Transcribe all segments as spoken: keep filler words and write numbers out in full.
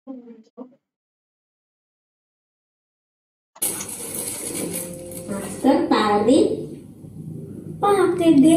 Masker tarik pakai deh.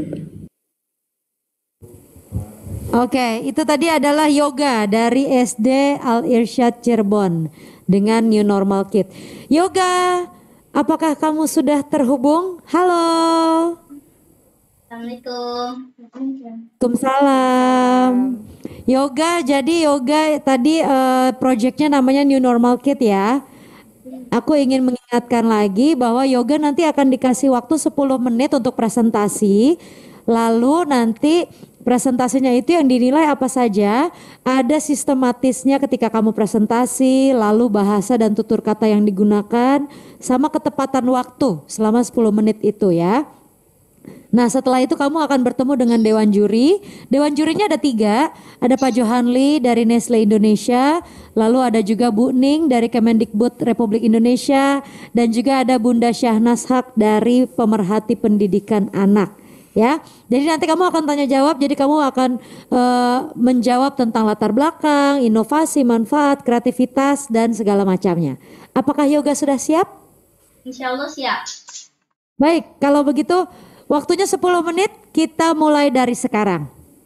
Oke, itu tadi adalah yoga dari S D Al Irsyad Cirebon dengan New Normal Kit. Yoga, apakah kamu sudah terhubung? Halo. Assalamualaikum. Waalaikumsalam. Yoga, jadi yoga tadi uh, projectnya namanya New Normal Kit ya. Aku ingin mengingatkan lagi bahwa yoga nanti akan dikasih waktu sepuluh menit untuk presentasi. Lalu nanti presentasinya itu yang dinilai apa saja, ada sistematisnya ketika kamu presentasi, lalu bahasa dan tutur kata yang digunakan, sama ketepatan waktu selama sepuluh menit itu ya. Nah setelah itu kamu akan bertemu dengan Dewan Juri. Dewan Jurinya ada tiga. Ada Pak Johanli dari Nestle Indonesia. Lalu ada juga Bu Ning dari Kemendikbud Republik Indonesia. Dan juga ada Bunda Syahnas Haq dari Pemerhati Pendidikan Anak. Ya, jadi nanti kamu akan tanya jawab. Jadi kamu akan uh, menjawab tentang latar belakang, inovasi, manfaat, kreativitas, dan segala macamnya. Apakah yoga sudah siap? Insya Allah siap. Baik, kalau begitu waktunya sepuluh menit, kita mulai dari sekarang.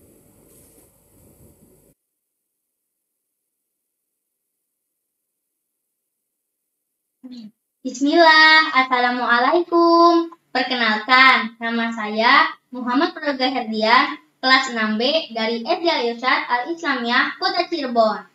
Bismillah, Assalamualaikum. Perkenalkan, nama saya Muhammad Praga Herdian, kelas enam B dari S D Al Irsyad Al-Islamiyah, Kota Cirebon.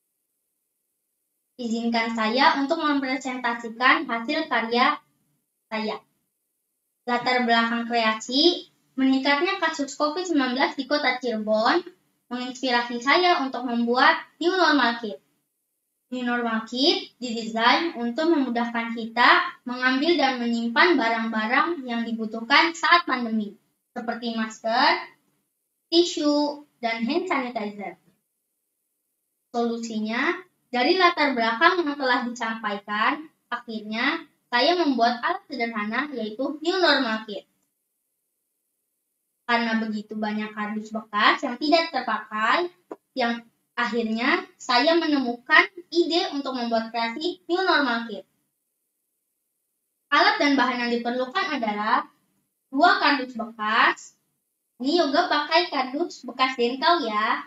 Izinkan saya untuk mempresentasikan hasil karya saya. Latar belakang kreasi, meningkatnya kasus covid sembilan belas di Kota Cirebon menginspirasi saya untuk membuat New Normal Kit. New Normal Kit didesain untuk memudahkan kita mengambil dan menyimpan barang-barang yang dibutuhkan saat pandemi, seperti masker, tisu, dan hand sanitizer. Solusinya, dari latar belakang yang telah disampaikan, akhirnya saya membuat alat sederhana yaitu New Normal Kit. Karena begitu banyak kardus bekas yang tidak terpakai, yang akhirnya saya menemukan ide untuk membuat kreasi New Normal Kit. Alat dan bahan yang diperlukan adalah dua kardus bekas. Ini yoga pakai kardus bekas dental ya.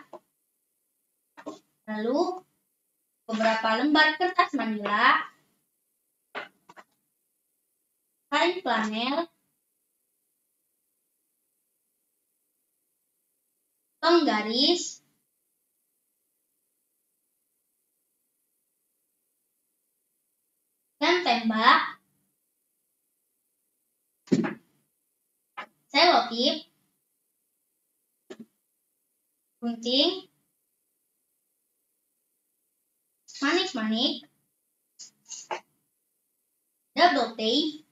Lalu beberapa lembar kertas manila, kain flanel, penggaris, dan tembak, selotip, gunting, manik-manik, double tape,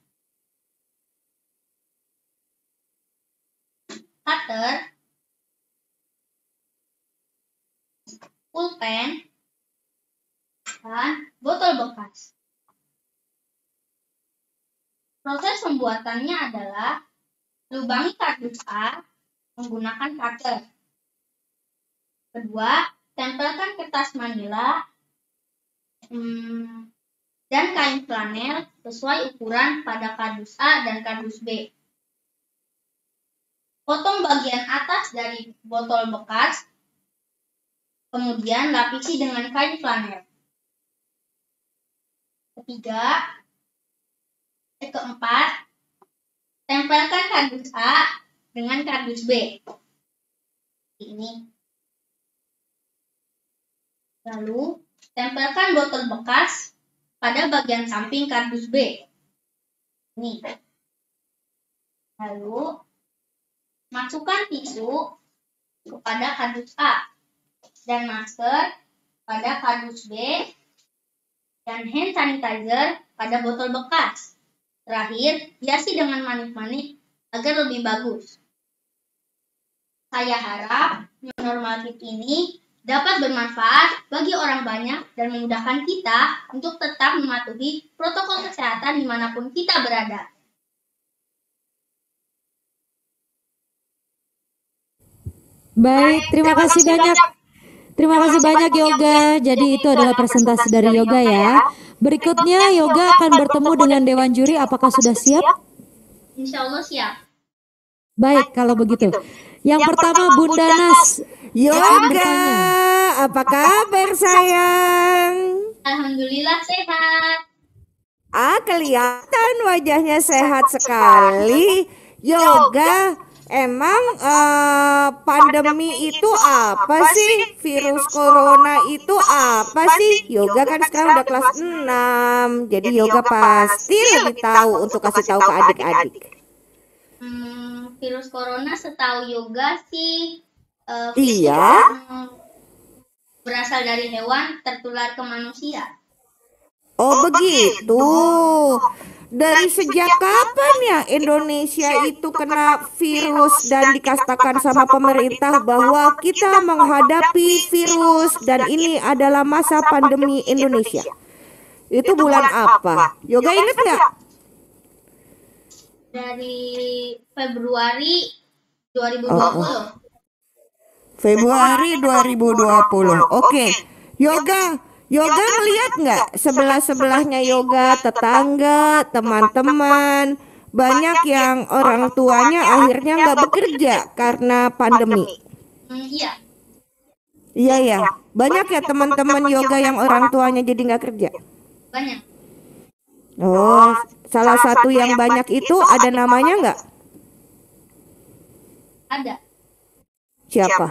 cutter, pulpen, dan botol bekas. Proses pembuatannya adalah lubangi kardus A menggunakan cutter. Kedua, tempelkan kertas manila hmm, dan kain flanel sesuai ukuran pada kardus A dan kardus B. Potong bagian atas dari botol bekas, kemudian lapisi dengan kain flanel. Ketiga, keempat, tempelkan kardus A dengan kardus B. Ini. Lalu, tempelkan botol bekas pada bagian samping kardus B. Ini. Lalu, masukkan tisu kepada kardus A dan masker pada kardus B dan hand sanitizer pada botol bekas. Terakhir, hiasi dengan manik-manik agar lebih bagus. Saya harap New Normal Kit ini dapat bermanfaat bagi orang banyak dan memudahkan kita untuk tetap mematuhi protokol kesehatan dimanapun kita berada. Baik, terima kasih banyak. Terima kasih banyak Yoga. Jadi itu adalah presentasi dari Yoga ya. Berikutnya Yoga akan bertemu dengan Dewan Juri. Apakah sudah siap? Insya Allah siap. Baik, kalau begitu. Yang pertama Bunda Nas. Yoga, apa kabar sayang? Alhamdulillah sehat. Ah, kelihatan wajahnya sehat sekali. Yoga, emang eh, pandemi itu apa sih? Virus corona itu apa sih? Yoga kan sekarang udah kelas enam. Jadi Yoga pasti lebih tahu untuk kasih tahu ke adik-adik. Hmm, virus corona setahu Yoga sih eh, Iya. yang berasal dari hewan tertular ke manusia. Oh begitu. Dari sejak kapan ya Indonesia itu kena virus dan dikatakan sama pemerintah bahwa kita menghadapi virus dan ini adalah masa pandemi Indonesia? Itu bulan apa? Yoga ingat nggak? Dari Februari dua ribu dua puluh. Oh, Februari dua ribu dua puluh. Oke, Yoga, Yoga ngeliat nggak sebelah-sebelahnya Yoga, tetangga, teman-teman, banyak yang orang tuanya akhirnya nggak bekerja karena pandemi. Hmm, iya, Iya ya, banyak ya teman-teman Yoga yang orang tuanya jadi nggak kerja. banyak. Oh, salah satu yang banyak itu ada namanya nggak? Ada. Siapa?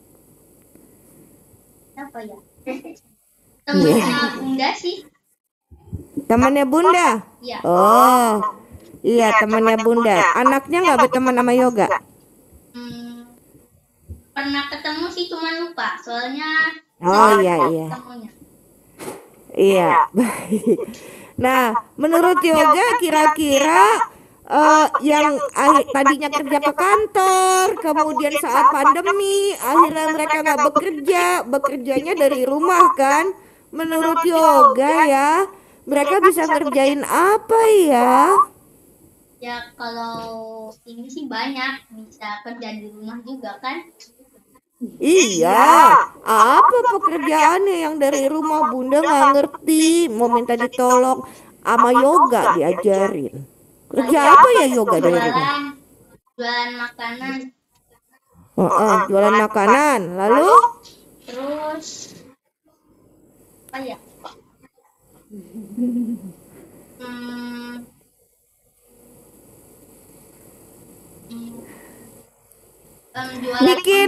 Apa ya? Temennya Bunda sih. Temannya Bunda. Iya. Oh, iya temannya Bunda. Anaknya nggak berteman sama Yoga. Hmm, pernah ketemu sih cuma lupa. Soalnya Oh iya iya. ketemunya. Iya, baik. Nah, menurut Yoga kira-kira eh, yang ah- tadinya kerja ke kantor, kemudian saat pandemi, akhirnya mereka nggak bekerja, bekerjanya dari rumah kan? Menurut Yoga ya, mereka bisa ngerjain apa ya? Ya kalau ini sih banyak bisa kerja di rumah juga kan. Iya, apa pekerjaannya yang dari rumah? Bunda nggak ngerti, mau minta ditolong sama Yoga diajarin. Kerja apa ya Yoga dari rumah? Jualan, jualan makanan. Heeh, jualan makanan. Lalu Terus apa ya? Hmm, hmm, em, jualan bikin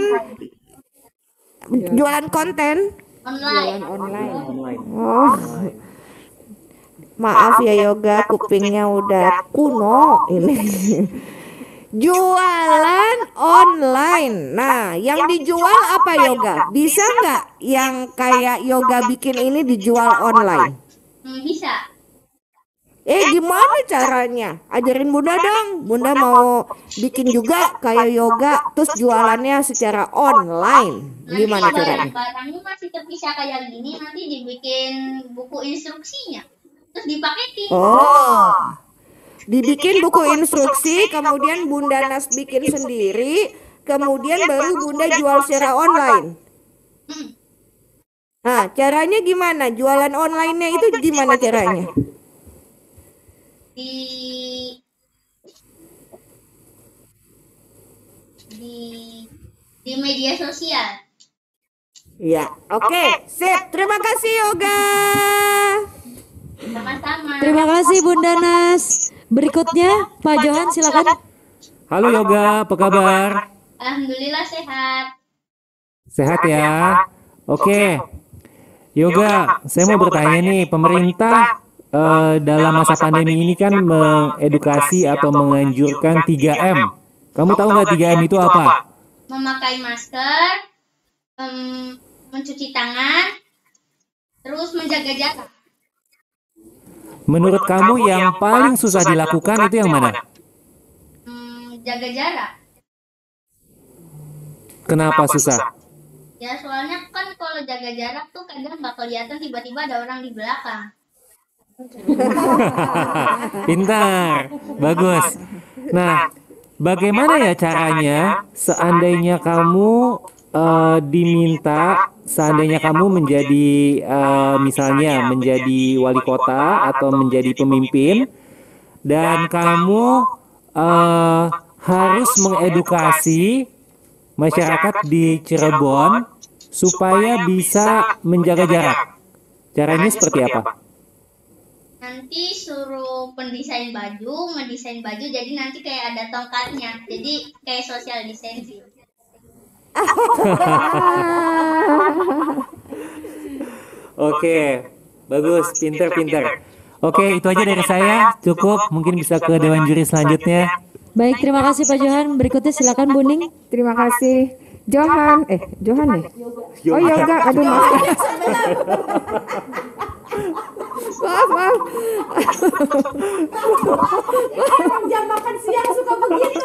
jualan konten. online. Oh, maaf ya Yoga, kupingnya udah kuno ini. Jualan online. Nah, yang dijual apa Yoga? Bisa nggak yang kayak Yoga bikin ini dijual online? Hmm, bisa. Eh, gimana caranya? Ajarin Bunda dong. Bunda mau bikin juga kayak Yoga, terus jualannya secara online. Nanti Gimana caranya? barang-barangnya masih terpisah kayak gini, nanti dibikin buku instruksinya. Terus dipaketin. Oh, dibikin buku instruksi, kemudian Bunda Nas bikin sendiri, kemudian baru Bunda jual secara online. Hmm, Nah, caranya gimana? Jualan online-nya itu gimana caranya? di di di media sosial. Ya, oke, sip. Terima kasih Yoga. Sama-sama. Terima kasih Bunda Nas. Berikutnya Pak Johan silakan. Halo Yoga, apa kabar? Alhamdulillah sehat. Sehat ya? Oke, Yoga, saya mau bertanya nih, pemerintah eh, dalam masa pandemi ini kan mengedukasi atau menganjurkan tiga M. Kamu tahu nggak tiga M itu apa? Memakai masker, em, mencuci tangan, terus menjaga jarak. Menurut kamu yang paling susah dilakukan itu yang mana? Hmm, jaga jarak. Kenapa susah? Ya soalnya kan kalau jaga jarak tuh kadang nggak kelihatan tiba-tiba ada orang di belakang. Pintar, bagus. Nah, bagaimana ya caranya seandainya kamu eh, diminta seandainya kamu menjadi eh, misalnya menjadi wali kota atau menjadi pemimpin dan kamu eh, harus mengedukasi masyarakat di Cirebon supaya bisa menjaga jarak. Caranya seperti apa? Nanti suruh pendesain baju, ngedesain baju, jadi nanti kayak ada tongkatnya. Jadi kayak social distancing. Oke, bagus, pinter-pinter. Oke, itu aja dari saya. Cukup, mungkin bisa ke Dewan Juri selanjutnya. Baik, terima kasih Pak Johan. Berikutnya silakan Bu Ning. Terima kasih. Johan, eh Johan ya? Oh Yoga, aduh maaf. Maaf, maaf. Jam makan siang suka begitu.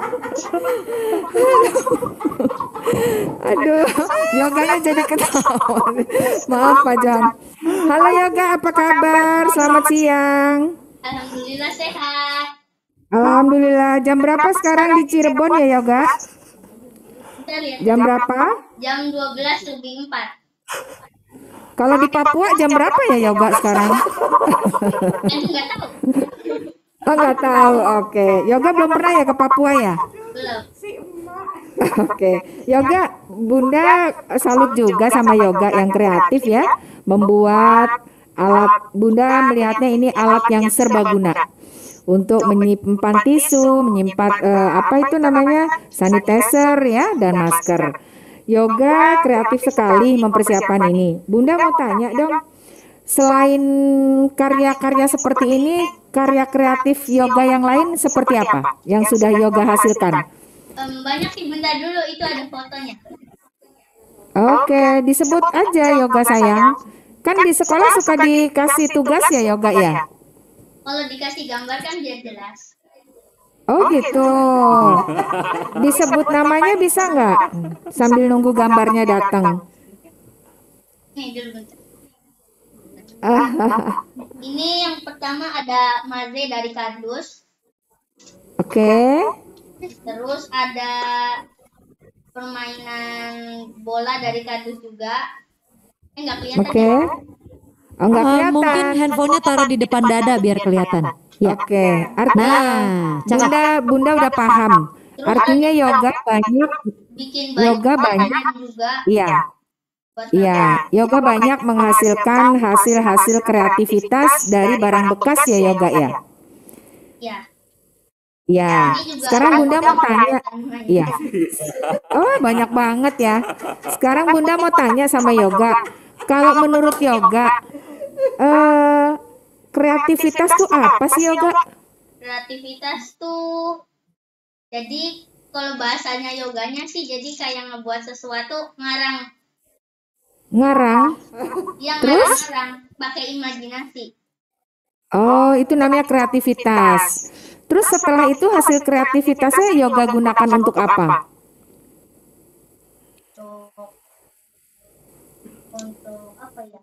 Aduh, Yoganya jadi ketawa. Maaf Pak Johan. Halo Yoga, apa kabar? Selamat siang. Alhamdulillah sehat. Alhamdulillah. Jam berapa sekarang di Cirebon ya Yoga? Kita lihat Jam berapa? jam dua belas lebih empat. Kalau di Papua jam berapa ya Yoga sekarang? Eh, nggak tahu. Oh nggak tahu. Oke, Yoga belum pernah ya ke Papua ya? Belum. Oke, Yoga, Bunda salut juga sama Yoga yang kreatif ya, membuat alat. Bunda melihatnya ini alat yang serbaguna untuk menyimpan tisu, menyimpan eh, apa itu namanya sanitizer ya dan masker. Yoga kreatif sekali mempersiapkan ini. Bunda mau tanya dong, selain karya-karya seperti ini, karya kreatif Yoga yang lain seperti apa yang sudah Yoga hasilkan? Em, banyak sih, bentar dulu, itu ada fotonya. Oke, disebut aja Yoga sayang. Kan di sekolah suka dikasih tugas ya Yoga ya? Kalau dikasih gambar kan biar jelas. Oh gitu. Disebut namanya bisa nggak? Sambil nunggu gambarnya datang. Nih dulu bentar. Ah, Ini yang pertama ada Maze dari kardus. Oke, Terus ada permainan bola dari kardus juga. Eh nggak kelihatan. oke. ya? Oh nggak Eh, kelihatan. mungkin handphonenya taruh di depan dada biar kelihatan. Ya. Oke, artinya Nah, cakep. Bunda Bunda udah paham. Artinya yoga banyak, Bikin baju yoga banyak. makanan juga. Iya, Buat iya. Yoga banyak menghasilkan hasil-hasil kreativitas dari barang bekas ya yoga ya. Ya. Iya. Ini juga Sekarang Bunda mau tanya. mainan. Iya. Oh, banyak banget ya. Sekarang Bunda mau tanya sama Yoga. Kalau menurut Yoga, eh, kreativitas tuh apa sih Yoga? Kreativitas tuh, jadi kalau bahasanya yoganya sih, jadi kayak ngebuat sesuatu ngarang. Ngarang. Yang Terus? ngarang-ngarang pakai imajinasi. Oh, itu namanya kreativitas. Terus setelah itu hasil kreativitasnya Yoga gunakan untuk apa? Untuk untuk apa ya?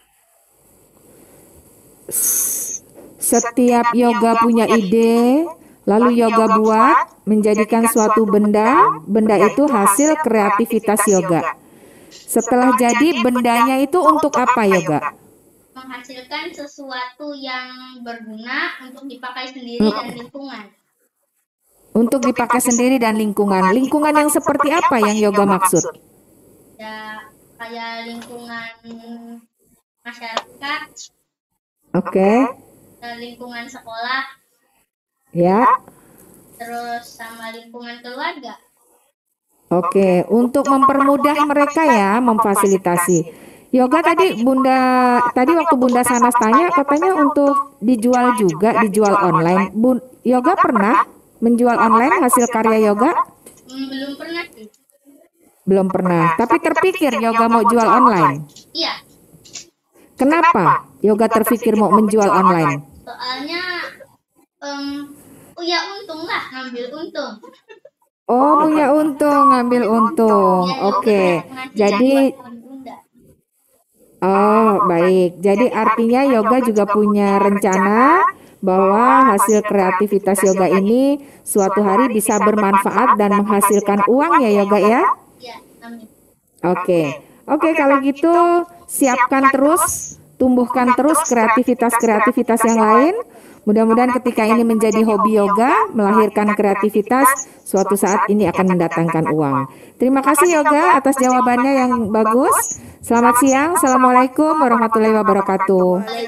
Setiap Yoga punya ide, lalu Yoga buat menjadikan suatu benda, benda itu hasil kreativitas Yoga. Setelah jadi bendanya itu untuk apa Yoga? Menghasilkan sesuatu yang berguna untuk dipakai sendiri dan lingkungan. Untuk dipakai sendiri dan lingkungan. Lingkungan yang seperti apa yang Yoga maksud? Ya kayak lingkungan masyarakat, Oke, eh, lingkungan sekolah, ya. terus sama lingkungan keluarga. Oke, untuk mempermudah mereka ya, memfasilitasi. Yoga tadi Bunda, tadi waktu Bunda Sanas tanya katanya untuk dijual juga, dijual online. Bun, Yoga pernah menjual online hasil karya Yoga? Hmm, belum pernah sih. Belum pernah, tapi terpikir Yoga mau jual online. Iya, Kenapa Yoga terpikir mau menjual online? soalnya em oh ya untung lah, ngambil untung. Oh, punya untung, ngambil untung. Biar Oke, Yoga ngasih jadi buat Bunda. oh baik. Jadi artinya Yoga juga punya rencana bahwa hasil kreativitas Yoga ini suatu hari bisa bermanfaat dan menghasilkan uang ya Yoga ya? Iya, amin. Oke, Oke, kalau gitu siapkan terus, tumbuhkan terus kreativitas-kreativitas yang lain. Mudah-mudahan ketika ini menjadi hobi yoga, melahirkan kreativitas, suatu saat ini akan mendatangkan uang. Terima kasih Yoga atas jawabannya yang bagus. Selamat siang, Assalamualaikum warahmatullahi wabarakatuh.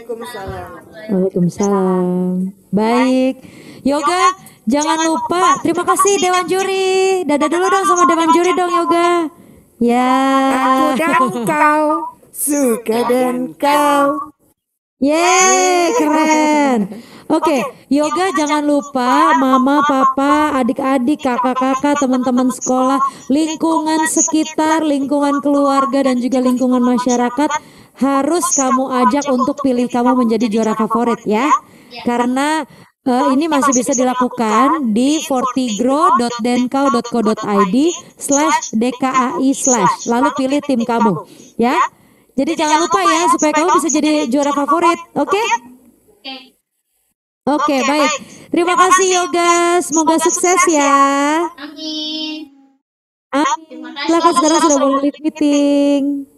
Waalaikumsalam. Baik, Yoga, jangan lupa. Terima kasih Dewan Juri. Dadah dulu dong sama Dewan Juri dong Yoga. Ya. Aku dan kau, suka dan kau. Yeay, keren. Oke, Yoga jangan lupa mama, papa, adik-adik, kakak-kakak, teman-teman sekolah, lingkungan sekitar, lingkungan keluarga dan juga lingkungan masyarakat harus kamu ajak untuk pilih kamu menjadi juara favorit ya. Karena eh, ini masih bisa dilakukan di fortigro dot denkau dot co dot id slash dkai slash lalu pilih tim kamu ya. Jadi jangan lupa ya supaya kamu bisa jadi juara favorit. Oke? Oke. Oke, baik. Terima kasih Yoga. Semoga sukses ya. Amin. Amin. Terima Silakan sekarang kasih. sudah boleh meeting.